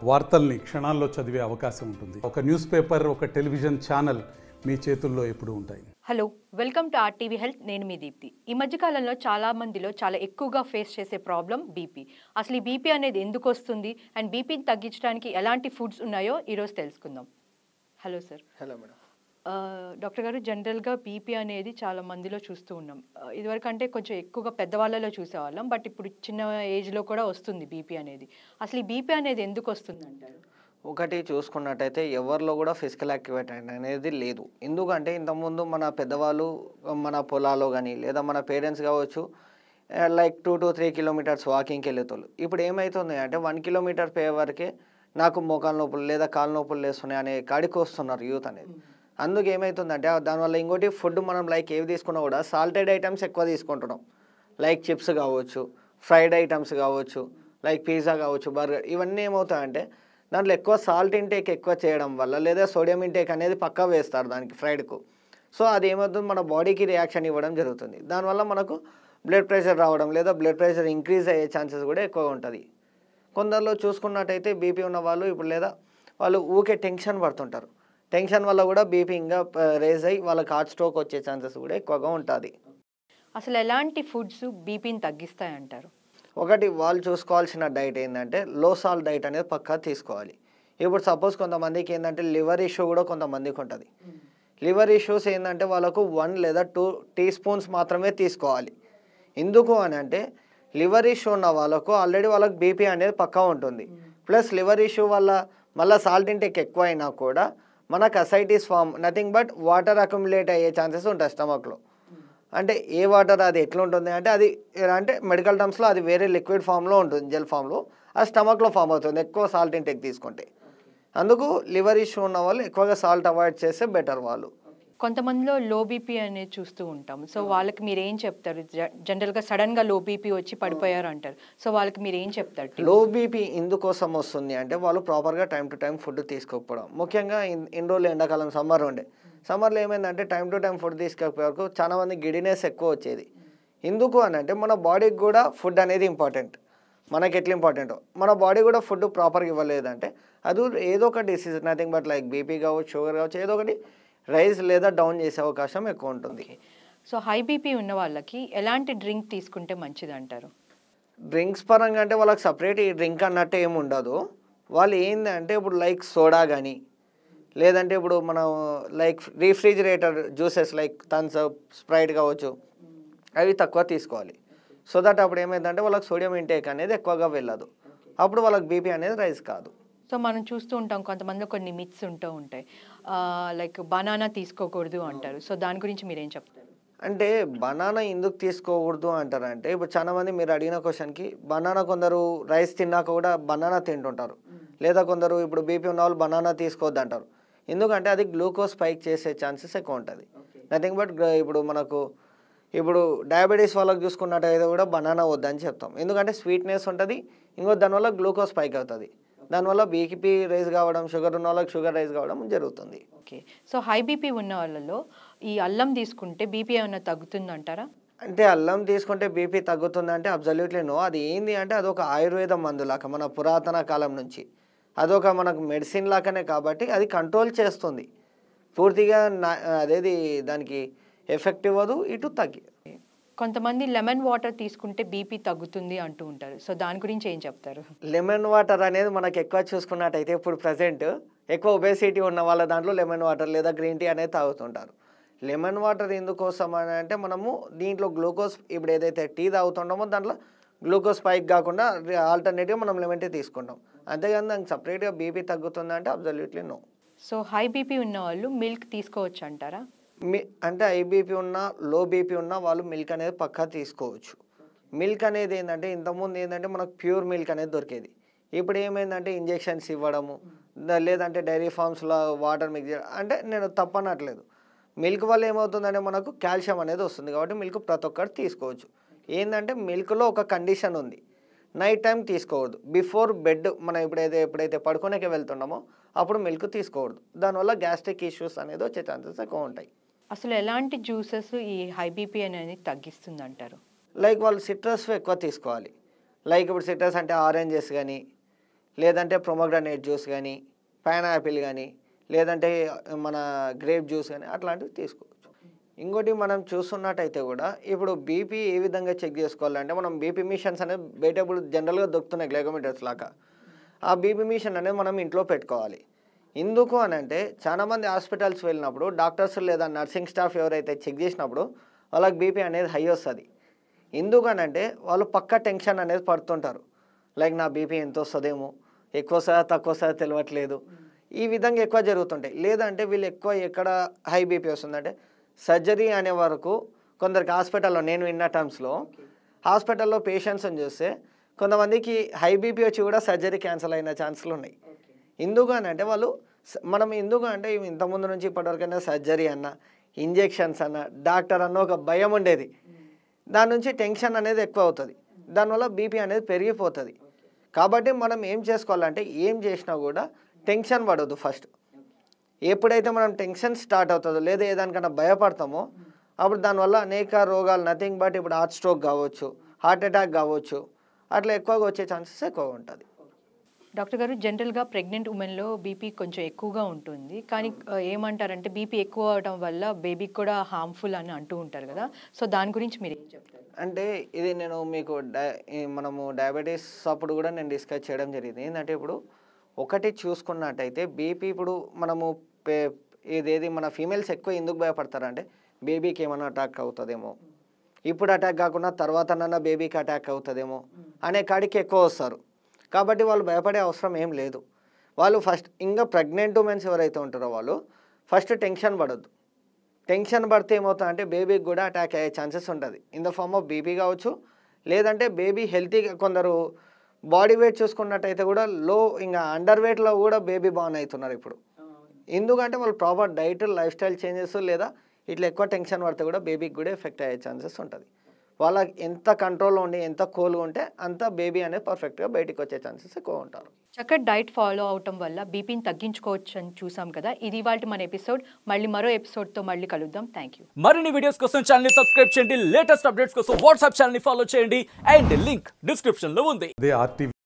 వార్తల్ని క్షణాల్లో చదివే అవకాశం ఉంటుంది. ఒక న్యూస్ పేపర్, ఒక టెలివిజన్ ఛానల్ మీ చేతుల్లో ఎప్పుడూ ఉంటాయి. Hello, welcome to RTV health. నేను మీ దీప్తి. ఈ మధ్యకాలంలో చాలా మందిలో చాలా ఎక్కువగా ఫేస్ చేసే ప్రాబ్లం బీపీ. అసలు ఈ బీపీ అనేది ఎందుకు వస్తుంది అండ్ బీపీని తగ్గించడానికి ఎలాంటి ఫుడ్స్ ఉన్నాయో ఈరోజు తెలుసుకుందాం. Hello sir. Hello madam. Doctor గారు, జనరల్గా బీపీ అనేది చాలా మందిలో చూస్తూ ఉన్నాం. ఇదివరకు అంటే కొంచెం ఎక్కువగా పెద్దవాళ్ళలో చూసేవాళ్ళం, బట్ ఇప్పుడు చిన్న ఏజ్లో కూడా వస్తుంది బీపీ అనేది. అసలు ఈ బీపీ అనేది ఎందుకు వస్తుంది అంటారు? ఒకటి చూసుకున్నట్టయితే ఎవరిలో కూడా ఫిజికల్ యాక్టివిటీ అనేది లేదు. ఎందుకంటే ఇంతకుముందు మన పెద్దవాళ్ళు మన పొలాల్లో కానీ లేదా మన పేరెంట్స్ కావచ్చు, లైక్ 2 to 3 కిలోమీటర్స్ వాకింగ్కి వెళ్ళేతోళ్ళు. ఇప్పుడు ఏమవుతుంది అంటే 1 కిలోమీటర్ పోయే వరకే నాకు మోకాలు నొప్పులు లేదా కాలు నొప్పులు లేస్తున్నాయి అనే కాడికి వస్తున్నారు యూత్ అనేది. అందుకు ఏమవుతుందంటే దానివల్ల ఇంకోటి ఫుడ్ మనం లైక్ ఏవి తీసుకున్నా కూడా సాల్టెడ్ ఐటమ్స్ ఎక్కువ తీసుకుంటున్నాం. లైక్ చిప్స్ కావచ్చు, ఫ్రైడ్ ఐటమ్స్ కావచ్చు, లైక్ పిజ్జా కావచ్చు, బర్గర్, ఇవన్నీ ఏమవుతాయంటే దాంట్లో ఎక్కువ సాల్ట్ ఇంటేక్ ఎక్కువ చేయడం వల్ల లేదా సోడియం ఇంటేక్ అనేది పక్కా వేస్తారు దానికి ఫ్రైడ్కు. సో అది ఏమవుతుంది, మన బాడీకి రియాక్షన్ ఇవ్వడం జరుగుతుంది. దానివల్ల మనకు బ్లడ్ ప్రెషర్ రావడం లేదా బ్లడ్ ప్రెషర్ ఇంక్రీజ్ అయ్యే ఛాన్సెస్ కూడా ఎక్కువ ఉంటుంది. కొందరిలో చూసుకున్నట్టయితే బీపీ ఉన్న వాళ్ళు ఇప్పుడు లేదా వాళ్ళు ఊకే టెన్షన్ పడుతుంటారు. టెన్షన్ వల్ల కూడా బీపీ ఇంకా రేజ్ అయ్యి వాళ్ళకి హార్ట్ స్ట్రోక్ వచ్చే ఛాన్సెస్ కూడా ఎక్కువగా ఉంటుంది. అసలు ఎలాంటి ఫుడ్స్ బీపీని తగ్గిస్తాయంటారు? ఒకటి వాళ్ళు చూసుకోవాల్సిన డైట్ ఏంటంటే లో సాల్ట్ డైట్ అనేది పక్కా తీసుకోవాలి. ఇప్పుడు సపోజ్ కొంతమందికి ఏంటంటే లివర్ ఇష్యూ కూడా కొంతమందికి ఉంటుంది. లివర్ ఇష్యూస్ ఏంటంటే వాళ్ళకు 1 లేదా 2 టీ స్పూన్స్ మాత్రమే తీసుకోవాలి. ఎందుకు అని అంటే లివర్ ఇష్యూ ఉన్న వాళ్ళకు ఆల్రెడీ వాళ్ళకి బీపీ అనేది పక్కా ఉంటుంది. ప్లస్ లివర్ ఇష్యూ వల్ల మళ్ళీ సాల్ట్ ఇంటేక్ ఎక్కువ అయినా కూడా మనకు ascites form, nothing but water accumulate అయ్యే ఛాన్సెస్ ఉంటాయి స్టమక్లో. అంటే ఏ వాటర్ అది ఎట్లా ఉంటుంది అంటే అది అంటే మెడికల్ టర్మ్స్లో అది వేరే లిక్విడ్ ఫామ్లో ఉంటుంది, జెల్ ఫామ్లో. అది స్టమక్లో ఫామ్ అవుతుంది ఎక్కువ సాల్ట్ ఇంటేక్ తీసుకుంటే. అందుకు లివర్ ఇష్యూ ఉన్న వాళ్ళు ఎక్కువగా సాల్ట్ అవాయిడ్ చేస్తే బెటర్. వాళ్ళు కొంతమందిలో లో బీపీ అనేది చూస్తూ ఉంటాం. సో వాళ్ళకి మీరు ఏం చెప్తారు? జనరల్గా సడన్గా లో బీపీ వచ్చి పడిపోయారు అంటారు. సో వాళ్ళకి మీరు ఏం చెప్తారు? లో బీపీ ఎందుకోసం వస్తుంది అంటే వాళ్ళు ప్రాపర్గా టైం టు టైం ఫుడ్ తీసుకోకపోవడం. ముఖ్యంగా ఇన్ని రోజులు ఎండాకాలం సమ్మర్లో ఏమైందంటే టైం టు టైం ఫుడ్ తీసుకోకపోయే వరకు చాలా మంది గిడినెస్ ఎక్కువ వచ్చేది. ఎందుకు అని అంటే మన బాడీకి కూడా ఫుడ్ అనేది ఇంపార్టెంట్. మనకి ఎట్లా ఇంపార్టెంటో మన బాడీ కూడా ఫుడ్ ప్రాపర్గా ఇవ్వలేదంటే అది ఏదో ఒక disease, nothing but like BP కావచ్చు, షుగర్ కావచ్చు, ఏదో ఒకటి రైజ్ లేదా డౌన్ చేసే అవకాశం ఎక్కువ ఉంటుంది. సో హై బీపీ ఉన్న వాళ్ళకి ఎలాంటి డ్రింక్ తీసుకుంటే మంచిది అంటారు? డ్రింక్స్ పరంగా అంటే వాళ్ళకి సపరేట్ ఈ డ్రింక్ అన్నట్టు ఏమి ఉండదు. వాళ్ళు ఏంటంటే ఇప్పుడు లైక్ సోడా కానీ లేదంటే ఇప్పుడు మనం like refrigerator juices like Thums Up, Sprite కావచ్చు, అవి తక్కువ తీసుకోవాలి. సో దట్ అప్పుడు ఏమైందంటే వాళ్ళకి సోడియం ఇంటేక్ అనేది ఎక్కువగా వెళ్ళదు. అప్పుడు వాళ్ళకి బీపీ అనేది రైజ్ కాదు. సో మనం చూస్తూ ఉంటాం కొంతమందిలో కొన్ని మిత్స్ ఉంటూ ఉంటాయి. లైక్ బనానా తీసుకోకూడదు అంటారు. సో దాని గురించి మీరేం చెప్తారు? అంటే బనానా ఎందుకు తీసుకోకూడదు అంటారంటే ఇప్పుడు చాలా మంది మీరు అడిగిన క్వశ్చన్కి బనానా కొందరు రైస్ తిన్నాక కూడా బనానా తింటుంటారు, లేదా కొందరు ఇప్పుడు బీపీ ఉన్న వాళ్ళు బనానా తీసుకోవద్దు అంటారు. ఎందుకంటే అది గ్లూకోజ్ స్పైక్ చేసే ఛాన్సెస్ ఎక్కువ ఉంటుంది. నథింగ్ బట్ ఇప్పుడు డయాబెటీస్ వాళ్ళకి చూసుకున్నట్టయితే కూడా బనానా వద్దని చెప్తాం. ఎందుకంటే స్వీట్నెస్ ఉంటుంది, ఇంకో దానివల్ల గ్లూకోజ్ స్పైక్ అవుతుంది. దానివల్ల బీపీ రైజ్ కావడం, షుగర్ ఉన్న వాళ్ళకి షుగర్ రైజ్ కావడం జరుగుతుంది. ఓకే. సో హై బీపీ ఉన్న వాళ్ళలో ఈ అల్లం తీసుకుంటే బీపీ ఏమైనా తగ్గుతుందంటారా? అంటే అల్లం తీసుకుంటే బీపీ తగ్గుతుందంటే అబ్జల్యూట్లీ నో. అది ఏంది అంటే అదొక ఆయుర్వేద మందులాగా మన పురాతన కాలం నుంచి అదొక మనకు మెడిసిన్ లాగానే కాబట్టి అది కంట్రోల్ చేస్తుంది. పూర్తిగా అదేది దానికి ఎఫెక్ట్ ఇవ్వదు, ఇటు తగ్గి. కొంతమంది లెమన్ వాటర్ తీసుకుంటే బీపీ తగ్గుతుంది అంటూ ఉంటారు. సో దాని గురించి ఏం చెప్తారు? లెమన్ వాటర్ అనేది మనకు ఎక్కువ చూసుకున్నట్టయితే ఇప్పుడు ప్రజెంట్ ఎక్కువ ఒబేసిటీ ఉన్న వాళ్ళ దాంట్లో లెమన్ వాటర్ లేదా గ్రీన్ టీ అనేది తాగుతుంటారు. లెమన్ వాటర్ ఎందుకోసం అని అంటే మనము దీంట్లో గ్లూకోజ్ ఇప్పుడు ఏదైతే టీ తాగుతుంటామో దాంట్లో గ్లూకోజ్ స్పైక్ కాకుండా ఆల్టర్నేటివ్గా మనం లెమన్ టీ తీసుకుంటాం. అంతేగాని దానికి సపరేట్గా బీపీ తగ్గుతుందంటే absolutely no. So high BP ఉన్న వాళ్ళు మిల్క్ తీసుకోవచ్చు అంటారా? అంటే హై బీపీ ఉన్న లో బీపీ ఉన్న వాళ్ళు మిల్క్ అనేది పక్కా తీసుకోవచ్చు. మిల్క్ అనేది ఏంటంటే ఇంతకుముందు ఏంటంటే మనకు ప్యూర్ మిల్క్ అనేది దొరికేది. ఇప్పుడు ఏమైందంటే ఇంజెక్షన్స్ ఇవ్వడము లేదంటే డైరీ ఫార్మ్స్లో వాటర్ మిక్స్ చేయడం. అంటే నేను తప్పనట్లేదు, మిల్క్ వల్ల ఏమవుతుందంటే మనకు కాల్షియం అనేది వస్తుంది కాబట్టి మిల్క్ ప్రతి ఒక్కరు తీసుకోవచ్చు. ఏంటంటే మిల్క్లో ఒక కండిషన్ ఉంది, నైట్ టైం తీసుకోకూడదు, బిఫోర్ బెడ్ మనం ఎప్పుడైతే పడుకోనేకే వెళ్తున్నామో అప్పుడు మిల్క్ తీసుకోకూడదు. దానివల్ల గ్యాస్ట్రిక్ ఇష్యూస్ అనేది వచ్చే ఛాన్సెస్ ఎక్కువ ఉంటాయి. అసలు ఎలాంటి జ్యూసెస్ ఈ హై బీపీ అనేది తగ్గిస్తుంది అంటారు? లైక్ వాళ్ళు సిట్రస్ ఎక్కువ తీసుకోవాలి. లైక్ ఇప్పుడు సిట్రస్ అంటే ఆరెంజెస్ కానీ లేదంటే ప్రొమోగ్రానేట్ జ్యూస్ కానీ, పైనాపిల్ కానీ, లేదంటే మన గ్రేప్ జ్యూస్ కానీ అట్లాంటివి తీసుకోవచ్చు. ఇంకోటి మనం చూస్తున్నట్టయితే కూడా ఇప్పుడు బీపీ ఏ విధంగా చెక్ చేసుకోవాలంటే మనం బీపీ మిషన్స్ అనేది బయట ఇప్పుడు జనరల్గా దొరుకుతున్నాయి గ్లైకోమీటర్స్ లాగా. ఆ బీపీ మిషన్ అనేది మనం ఇంట్లో పెట్టుకోవాలి. ఎందుకు అని అంటే చాలామంది హాస్పిటల్స్ వెళ్ళినప్పుడు డాక్టర్స్ లేదా నర్సింగ్ స్టాఫ్ ఎవరైతే చెక్ చేసినప్పుడు వాళ్ళకి బీపీ అనేది హై వస్తుంది. ఎందుకనంటే వాళ్ళు పక్క టెన్షన్ అనేది పడుతుంటారు. లైక్ నా బీపీ ఎంత వస్తుందేమో, ఎక్కువ వస్తుందా తక్కువ వస్తుందా తెలియట్లేదు, ఈ విధంగా ఎక్కువ జరుగుతుంటాయి. లేదంటే వీళ్ళు ఎక్కువ ఎక్కడ హై బీపీ వస్తుందంటే సర్జరీ అనే వరకు కొందరికి హాస్పిటల్లో నేను విన్న టర్మ్స్లో హాస్పిటల్లో పేషెంట్స్ని చూస్తే కొంతమందికి హై బీపీ వచ్చి కూడా సర్జరీ క్యాన్సిల్ అయిన ఛాన్సులు ఉన్నాయి. ఎందుకనంటే వాళ్ళు మనం ఎందుకంటే ఇంతకుముందు నుంచి ఇప్పటివరకైనా సర్జరీ అన్న, ఇంజెక్షన్స్ అన్న, డాక్టర్ అన్న ఒక భయం ఉండేది. దాని నుంచి టెన్షన్ అనేది ఎక్కువ అవుతుంది. దానివల్ల బీపీ అనేది పెరిగిపోతుంది. కాబట్టి మనం ఏం చేసుకోవాలంటే ఏం చేసినా కూడా టెన్షన్ పడవద్దు. ఫస్ట్ ఎప్పుడైతే మనం టెన్షన్ స్టార్ట్ అవుతుందో లేదా ఏదానికన్నా భయపడతామో అప్పుడు దానివల్ల అనేక రోగాలు నథింగ్ బట్ ఇప్పుడు హార్ట్ స్ట్రోక్ కావచ్చు, హార్ట్ అటాక్ కావచ్చు, అట్లా ఎక్కువగా వచ్చే ఛాన్సెస్ ఎక్కువగా ఉంటుంది. డాక్టర్ గారు, జనరల్గా ప్రెగ్నెంట్ ఉమెన్లో బీపీ కొంచెం ఎక్కువగా ఉంటుంది. కానీ ఏమంటారంటే బీపీ ఎక్కువ అవడం వల్ల బేబీకి కూడా హార్మ్ఫుల్ అని అంటూ ఉంటారు కదా. సో దాని గురించి మీరు ఏం చెప్తారు? అంటే ఇది నేను మీకు మనము డయాబెటీస్ అప్పుడు కూడా నేను డిస్కస్ చేయడం జరిగింది. ఏంటంటే ఇప్పుడు ఒకటి చూసుకున్నట్టయితే బీపీ ఇప్పుడు మనము ఇదేది మన ఫీమేల్స్ ఎక్కువ ఎందుకు భయపడతారంటే బేబీకి ఏమైనా అటాక్ అవుతుందేమో, ఇప్పుడు అటాక్ కాకుండా తర్వాతనన్నా బేబీకి అటాక్ అవుతుందేమో అనే కాడికి ఎక్కువ వస్తారు. కాబట్టి వాళ్ళు భయపడే అవసరం ఏం లేదు. వాళ్ళు ఫస్ట్ ఇంకా ప్రెగ్నెంట్ ఉమెన్స్ ఎవరైతే ఉంటారో వాళ్ళు ఫస్ట్ టెన్షన్ పడొద్దు. టెన్షన్ పడితే ఏమవుతుందంటే బేబీకి కూడా అటాక్ అయ్యే ఛాన్సెస్ ఉంటుంది. In the form of BP కావచ్చు, లేదంటే బేబీ హెల్తీగా కొందరు బాడీ వెయిట్ చూసుకున్నట్టయితే కూడా లో ఇంకా అండర్ వెయిట్లో కూడా బేబీ బార్న్ అవుతున్నారు ఇప్పుడు. ఎందుకంటే వాళ్ళు proper diet, life style changes లేదా ఇట్లా ఎక్కువ టెన్షన్ పడితే కూడా బేబీకి కూడా ఎఫెక్ట్ అయ్యే ఛాన్సెస్ ఉంటుంది. వాళ్ళకి ఎంత కంట్రోల్లో ఉండి ఎంత కూల్గా ఉంటే అంత బేబీ అనేది పర్ఫెక్ట్గా బయటికి వచ్చే ఛాన్సెస్ ఎక్కువ ఉంటారు. చక్కటి డైట్ ఫాలో అవటం వల్ల బీపీని తగ్గించుకోవచ్చు అని చూసాం కదా. ఇది ఇవాళ మన ఎపిసోడ్. మళ్ళీ మరో ఎపిసోడ్తో మళ్ళీ కలుద్దాం. Thank you. మరిన్ని వీడియోస్ కోసం ఛానల్ సబ్స్క్రైబ్ చేయండి. లేటెస్ట్ అప్డేట్స్ కోసం వాట్సాప్ ఛానల్ ఫాలో చేయండి. అండ్ లింక్ డిస్క్రిప్షన్ లో ఉంది. అదే RTV